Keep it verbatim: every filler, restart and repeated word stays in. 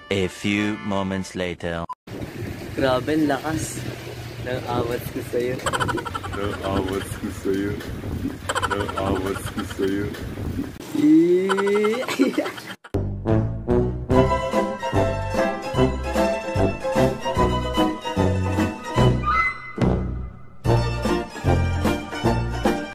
A few moments later. Grabe, ang lakas ng awats ko sa'yo. Ng awats ko sa'yo. Ng awats ko sa'yo. Eee!